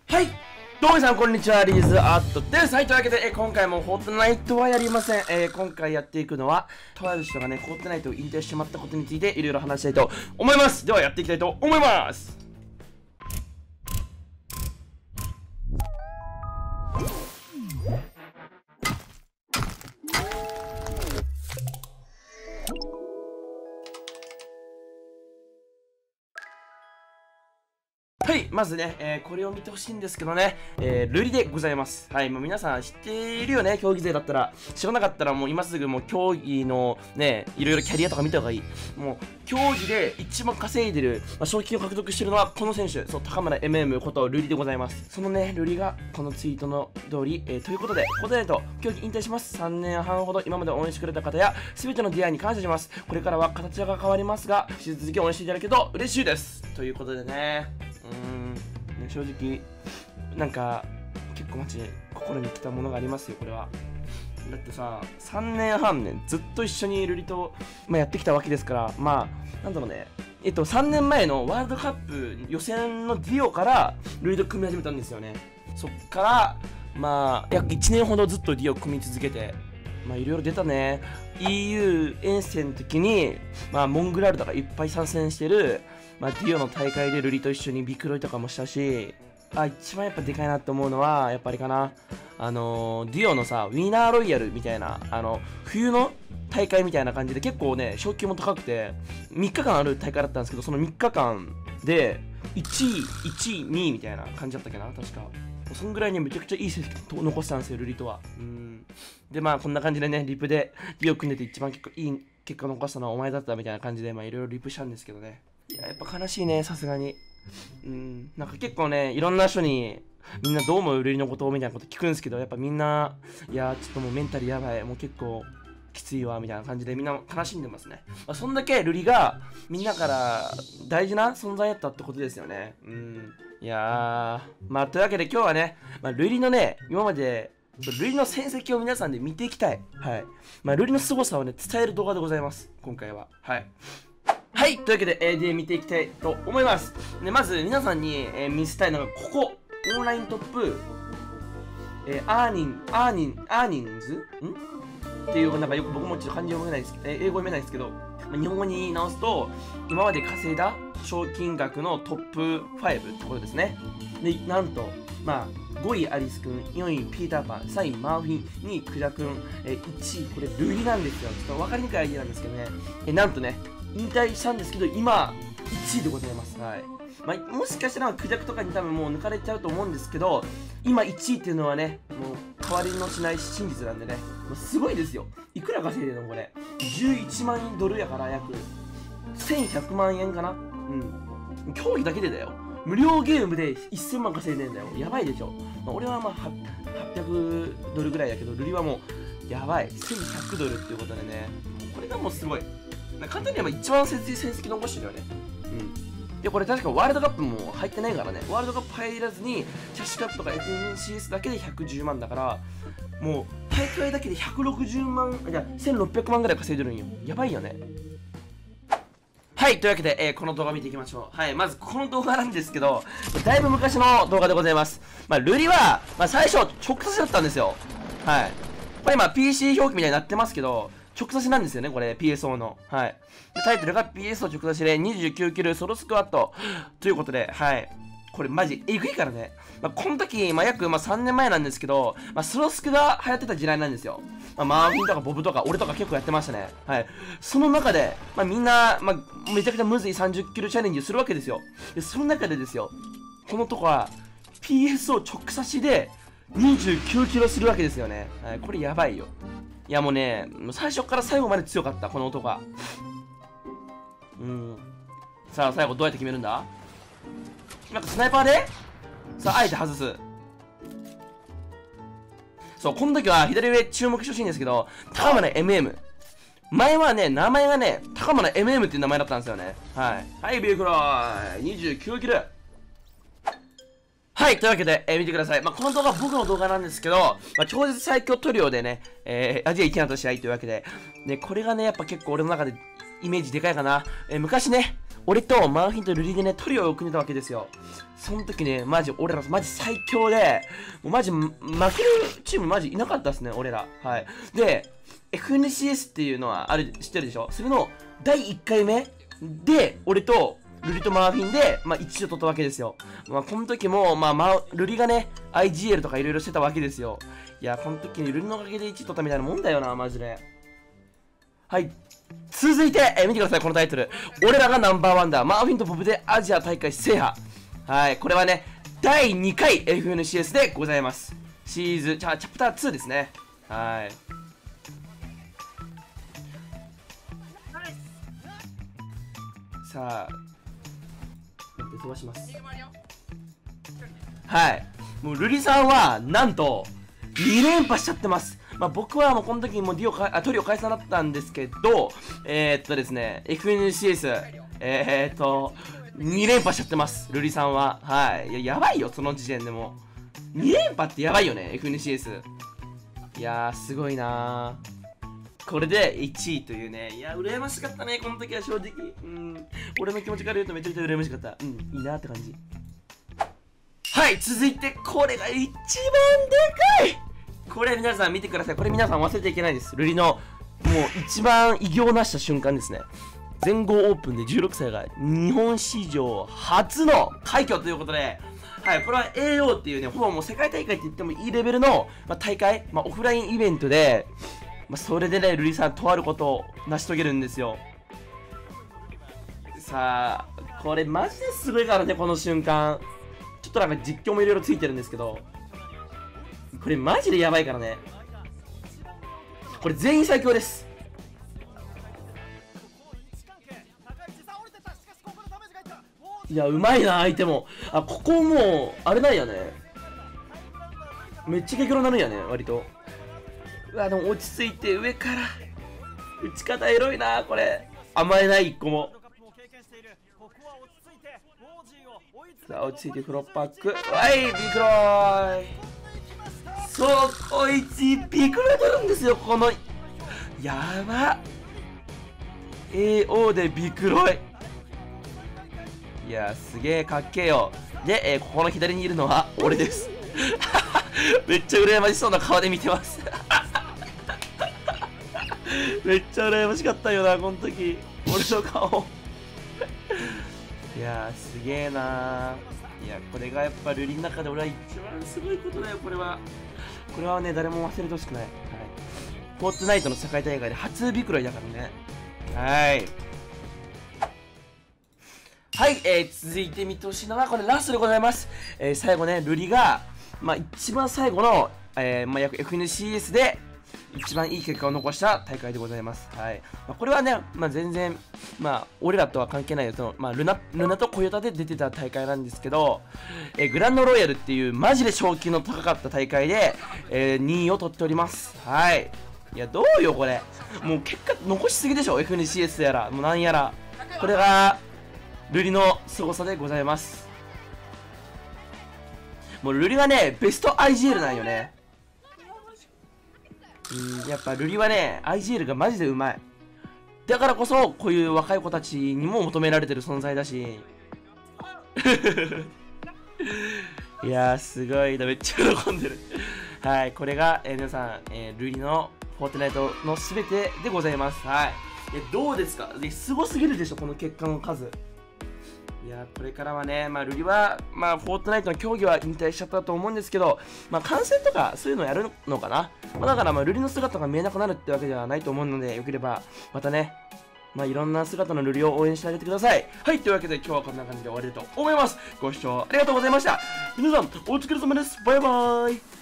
はい、どうも皆さんこんにちは、リーズアットです。はい、というわけで、今回もフォートナイトはやりません。今回やっていくのは、とある人がね、フォートナイトを引退してしまったことについていろいろ話したいと思います。ではやっていきたいと思います。はい、まずね、これを見てほしいんですけどね、ルリでございます。はい、もう皆さん知っているよね、競技勢だったら。知らなかったらもう今すぐもう競技のね、いろいろキャリアとか見た方がいい。もう、競技で一番稼いでる、賞金を獲得してるのはこの選手、そう、高村 MM ことルリでございます。そのね、ルリがこのツイートの通り、ということで、フォートナイト、競技引退します。3年半ほど今まで応援してくれた方や、全ての出会いに感謝します。これからは形が変わりますが、引き続き応援していただけると嬉しいです。ということでね、正直なんか結構マジ心に来たものがありますよ。これはだってさ、3年半ねずっと一緒にルリと、やってきたわけですから、なんだろうね、3年前のワールドカップ予選のディオからルリと組み始めたんですよね。そっから約1年ほどずっとディオ組み続けて、いろいろ出たね。 EU 遠征の時にモングラルとかいっぱい参戦してる、ディオの大会でルリと一緒にビクロイとかもしたし、一番やっぱでかいなって思うのはやっぱりかな、ディオのさウィナーロイヤルみたいな冬の大会みたいな感じで結構ね賞金も高くて3日間ある大会だったんですけど、その3日間で1位1位2位みたいな感じだったっけな、確か。そんぐらいにめちゃくちゃいい成績を残したんですよ、ルリとは。でこんな感じでね、リプでディオ組んでて一番結構いい結果を残したのはお前だったみたいな感じでいろいろリプしたんですけどね。いや、やっぱ悲しいね、さすがに。なんか結構ね、いろんな人にみんなどう思うルリのことみたいなこと聞くんですけど、やっぱみんな、いやちょっともうメンタルやばい、もう結構きついわみたいな感じでみんな悲しんでますね。そんだけルリがみんなから大事な存在だったってことですよね。いやというわけで今日はね、ルリのね、今までルリの戦績を皆さんで見ていきたい。はい。ルリの凄さをね、伝える動画でございます。今回は。はい。はい。というわけで、見ていきたいと思います。で、まず皆さんに、見せたいのが、ここ。オンライントップ、アーニンズっていう、なんかよく僕もちょっと漢字読めないです、英語読めないですけど、日本語に直すと、今まで稼いだ賞金額のトップ5ってことですね。で、なんと、5位アリスくん、4位ピーターパン、3位マーフィン、2位クジャくん、1位これルリなんですよ。ちょっと分かりにくいアイデアなんですけどね。なんとね、引退したんですけど、今、1位でございます。はい。もしかしたらクジャクとかに多分もう抜かれちゃうと思うんですけど、今1位っていうのはね、もう変わりのしない真実なんでね、もうすごいですよ。いくら稼いでるのこれ。11万ドルやから約1100万円かな。競技だけでだよ。無料ゲームで1000万稼いでんだよ。やばいでしょ。俺は800ドルぐらいだけど、ルリはもうやばい。1100ドルっていうことでね、これがもうすごい。簡単に言えば一番成績残してるよね。で、これ確かワールドカップも入ってないからね。ワールドカップ入らずに、キャッシュカップとか FNCS だけで110万だから、もう大会だけで160万、1600万ぐらい稼いでるんよ。やばいよね。はい、というわけで、この動画見ていきましょう。はい、まずこの動画なんですけど、だいぶ昔の動画でございます。ルリは、最初、直差しだったんですよ。はい。これ今、PC 表記みたいになってますけど、直差しなんですよね、これ、PSO の。はい。でタイトルが PS の直差しで29キルソロスクワット。ということで、はい。これマジ、えぐいからね。この時、約3年前なんですけど、ソロスクが流行ってた時代なんですよ。マーフィンとかボブとか、俺とか結構やってましたね。はい。その中で、みんな、めちゃくちゃむずい30キルチャレンジするわけですよ。で、その中でですよ、このとこは、PSO 直差しで29キロするわけですよね。はい。これやばいよ。いやもうね、最初から最後まで強かった、この音が。さあ、最後どうやって決めるんだ？なんかスナイパーでさあ、あえて外す。そう、この時は左上注目してほしいんですけど、高村 MM。前はね、名前がね、高村 MM っていう名前だったんですよね。はい。はい、ビークロイ29キル。はい、というわけで、見てください。この動画は僕の動画なんですけど、超絶最強トリオでね、アジア1位と試合というわけで、ね、これがね、やっぱ結構俺の中でイメージでかいかな。昔ね、 俺とマーフィンとルリでね、トリオを組んでたわけですよ。その時ね、マジ俺らマジ最強で、もうマジ負けるチームマジいなかったっすね、俺ら。はい。で、FNCS っていうのは知ってるでしょ？それの第1回目で、俺とルリとマーフィンで、1位を取ったわけですよ。この時も、ルリがね、IGL とかいろいろしてたわけですよ。いや、この時にルリのおかげで1位取ったみたいなもんだよな、マジで。はい。続いて、見てください、このタイトル。俺らがナンバーワンだ。マーフィンとボブでアジア大会制覇。はい。これはね、第2回 FNCS でございます。チャプター2ですね。はい。さあ、待って、飛ばします。はい。もう、ルリさんは、なんと、2連覇しちゃってます。僕はもうこの時にもうトリオ解散だったんですけど、ですね、FNCS、2連覇しちゃってます、ルリさんは。はい。いや、やばいよ、その時点でも。2連覇ってやばいよね、FNCS。いやー、すごいなー。これで1位というね。いや、羨ましかったね、この時は正直。俺の気持ちから言うとめちゃくちゃ羨ましかった。いいなって感じ。はい、続いて、これが一番でかい。これ皆さん見てください。これ皆さん忘れてはいけないです。ルリの、もう一番偉業を成した瞬間ですね。全豪オープンで16歳が日本史上初の快挙ということで、はい、これは AO っていうね、ほぼもう世界大会って言ってもいいレベルの、大会、オフラインイベントで、それでね、ルリさんとあることを成し遂げるんですよ。さあ、これマジですごいからね、この瞬間。ちょっとなんか実況もいろいろついてるんですけど、これマジでやばいからね。これ全員最強です。いや、うまいな、相手も。ここもう、あれなんやね。めっちゃ激ロなるんやね、割と。うわ、でも落ち着いて上から。打ち方エロいな、これ。甘えない、一個も。さあ、落ち着いてフロッパック。はい、ビクローイ。そう、こいつ、ビクロイ取るんですよ、この。やば。AO でビクロイ。いや、すげえかっけえよ。で、ここの左にいるのは俺です。めっちゃ羨ましそうな顔で見てます。めっちゃ羨ましかったよな、この時。俺の顔。いやー、すげえなー。いや、これがやっぱルリの中で俺は一番すごいことだよ、これは。これはね、誰も忘れてほしくない。はい。フォートナイトの世界大会で初ビクロイだからね。はい。はい、続いて見てほしいのはこれラストでございます。最後ね、ルリが、一番最後の、FNCS で一番いい結果を残した大会でございます。はい。これはね、全然、俺らとは関係ないよ。ルナとコヨタで出てた大会なんですけど、グランドロイヤルっていうマジで賞金の高かった大会で、2位を取っております。はい。いや、どうよ、これ。もう結果残しすぎでしょ、FNCS やら、もうなんやら。これが、ルリの凄さでございます。もうルリはね、ベスト IGL なんよね。やっぱルリはね、IGL がマジでうまい。だからこそ、こういう若い子たちにも求められてる存在だし。いやー、すごいな、めっちゃ喜んでる。はい、これが、皆さん、ルリのフォートナイトの全てでございます。はい。どうですか？すごすぎるでしょ、この結果の数。いや、これからはね、ルリは、フォートナイトの競技は引退しちゃったと思うんですけど、観戦とかそういうのやるのかな。だからルリの姿が見えなくなるってわけではないと思うので、よければ、またね、いろんな姿のルリを応援してあげてください。はい、というわけで今日はこんな感じで終わりたいと思います。ご視聴ありがとうございました。皆さん、お疲れ様です。バイバーイ。